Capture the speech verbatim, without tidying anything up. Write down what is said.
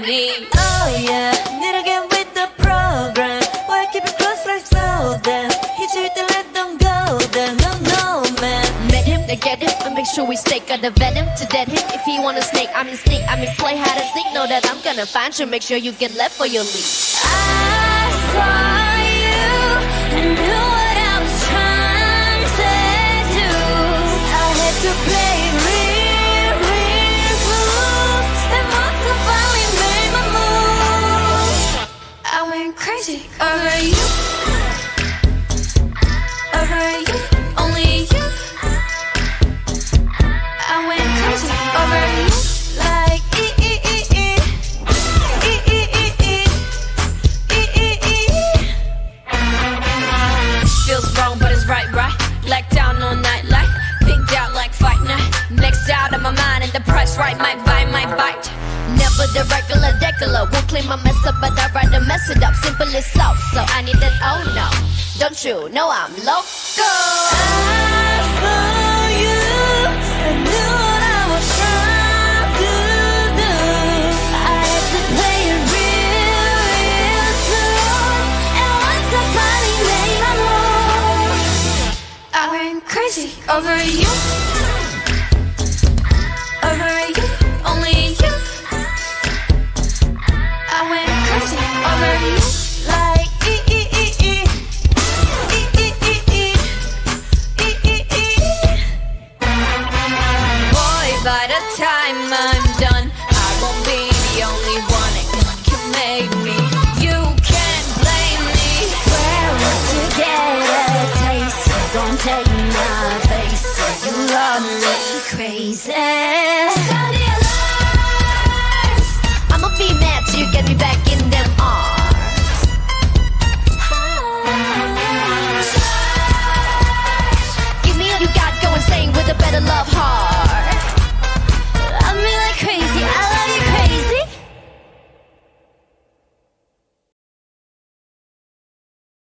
need. Oh yeah, need to get with the program. Why keep it close like so then? Hit you with the let them go then. No, no, man. Met him to get him, and make sure we stay got the venom to dead him. If he wanna snake, I'm in sneak. I mean play hide and seek. Know that I'm gonna find you. Make sure you get left for your lead. I saw you and knew what I was trying to do. I had to play it real, real smooth. And once I finally made my move, I went crazy over you, over you, only you. I went crazy over you, like e e e e e e e e e e. Feels wrong, but it's right, right. Blacked down all night, like pinked out like fight night. Next out of my mind, and the price right might buy, might bite. Never the regular degular. Won't clean my mess up, but I'd rather mess it up. Simple as so, so I need that. Oh no, don't you know I'm loco? I saw you and knew what I was trying to do. I had to play it real, real slow. And once I finally made my move, I went crazy over you, over you, only you. I went crazy over you, like e e e e e e e e e e e. Boy, by the time I'm done, I won't be the only one that can make me. You can't blame me. Swear once you get a taste, you gon' take my face. You love me crazy. I'ma be mad till you get me back